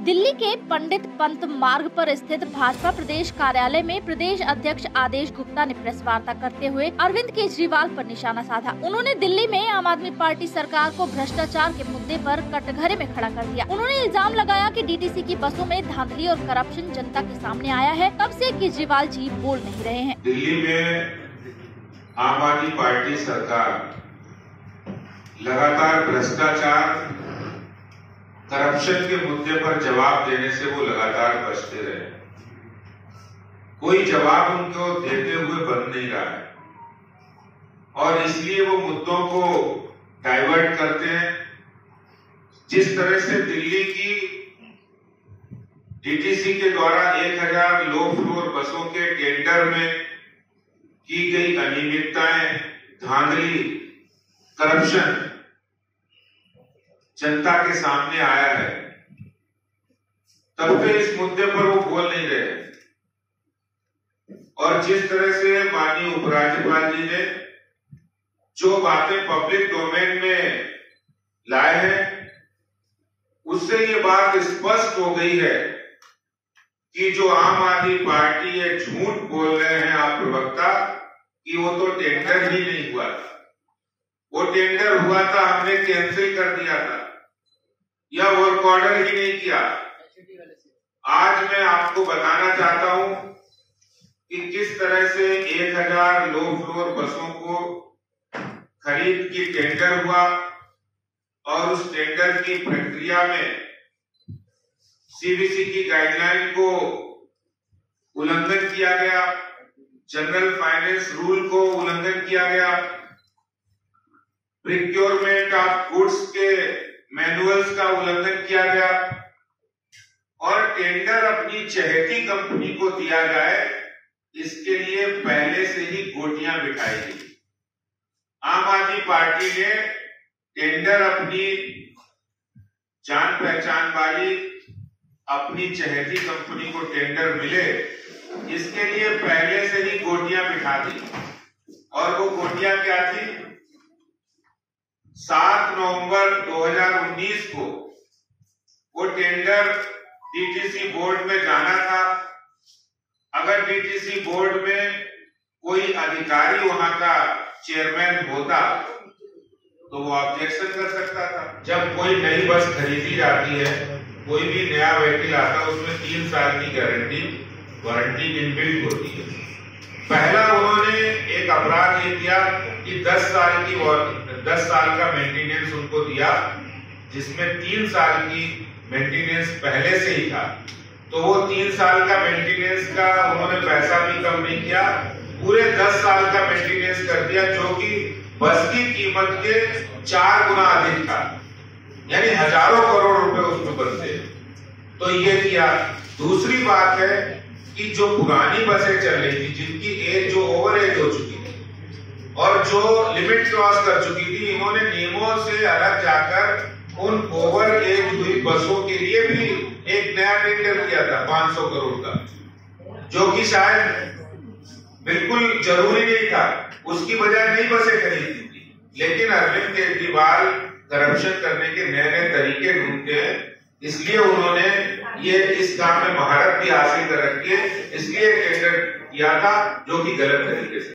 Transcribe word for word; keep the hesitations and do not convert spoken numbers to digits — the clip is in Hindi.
दिल्ली के पंडित पंत मार्ग पर स्थित भाजपा प्रदेश कार्यालय में प्रदेश अध्यक्ष आदेश गुप्ता ने प्रेस वार्ता करते हुए अरविंद केजरीवाल पर निशाना साधा। उन्होंने दिल्ली में आम आदमी पार्टी सरकार को भ्रष्टाचार के मुद्दे पर कटघरे में खड़ा कर दिया। उन्होंने इल्जाम लगाया कि डीटीसी की बसों में धांधली और करप्शन जनता के सामने आया है, तब से केजरीवाल जी बोल नहीं रहे हैं। दिल्ली में आम आदमी पार्टी सरकार लगातार भ्रष्टाचार करप्शन के मुद्दे पर जवाब देने से वो लगातार बचते रहे। कोई जवाब उनको देते हुए बन नहीं रहा है और इसलिए वो मुद्दों को डाइवर्ट करते हैं। जिस तरह से दिल्ली की डीटीसी के द्वारा एक हजार लो फ्लोर बसों के टेंडर में की गई अनियमितताएं, धांधली, करप्शन जनता के सामने आया है, तब से इस मुद्दे पर वो बोल नहीं रहे। और जिस तरह से माननीय उपराज्यपाल जी ने जो बातें पब्लिक डोमेन में लाए हैं, उससे ये बात स्पष्ट हो गई है कि जो आम आदमी पार्टी ये झूठ बोल रहे हैं आप प्रवक्ता कि वो तो टेंडर ही नहीं हुआ था, वो टेंडर हुआ था, हमने कैंसिल कर दिया था या वर्क ऑर्डर ही नहीं किया। आज मैं आपको बताना चाहता हूं कि किस तरह से एक हजार लो फ्लोर बसों को खरीद की टेंडर हुआ और उस टेंडर की प्रक्रिया में सीबीसी की गाइडलाइन को उल्लंघन किया गया, जनरल फाइनेंस रूल को उल्लंघन किया गया, प्रिक्योरमेंट ऑफ गुड्स के मैनुअल्स का उल्लंघन किया गया और टेंडर अपनी चहेती कंपनी को दिया जाए, इसके लिए पहले से ही गोटियां बिठाई गई। आम आदमी पार्टी ने टेंडर अपनी जान पहचान वाली अपनी चहेती कंपनी को टेंडर मिले, इसके लिए पहले से ही गोटियां बिठा दी। और वो गोटियां क्या थी? सात नवंबर दो हजार उन्नीस को वो टेंडर डीटीसी बोर्ड में जाना था। अगर डीटीसी बोर्ड में कोई अधिकारी वहां का चेयरमैन होता तो वो ऑब्जेक्शन कर सकता था। जब कोई नई बस खरीदी जाती है, कोई भी नया व्हीकल आता है, उसमें तीन साल की गारंटी वारंटी इनबिल्ट होती है। पहला उन्होंने एक अपराध ये किया कि दस साल की दस साल का मेंटेनेंस उनको दिया, जिसमें तीन साल की मेंटेनेंस पहले से ही था। तो वो तीन साल का मेंटेनेंस का उन्होंने पैसा भी कम नहीं किया, पूरे दस साल का मेंटेनेंस कर दिया, जो कि बस की कीमत के चार गुना अधिक था, यानी हजारों करोड़ रुपए उसमें बनते। तो ये किया। दूसरी बात है कि जो पुरानी बसें चल रही थी, जिनकी एज जो ओवर एज हो चुकी थी और जो लिमिट क्रॉस कर चुकी थी, इन्होंने नियमों से अलग जाकर उन ओवर एज हुई बसों के लिए भी एक नया टेंडर किया था पांच सौ करोड़ का, जो कि शायद बिल्कुल जरूरी नहीं था, उसकी बजाय नई बसें खरीदी थी। लेकिन अरविंद केजरीवाल करप्शन करने के नए नए तरीके ढूंढते हैं, इसलिए उन्होंने ये इस काम में महारत भी हासिल कर रखी है, इसलिए टेंडर किया था, जो कि गलत तरीके से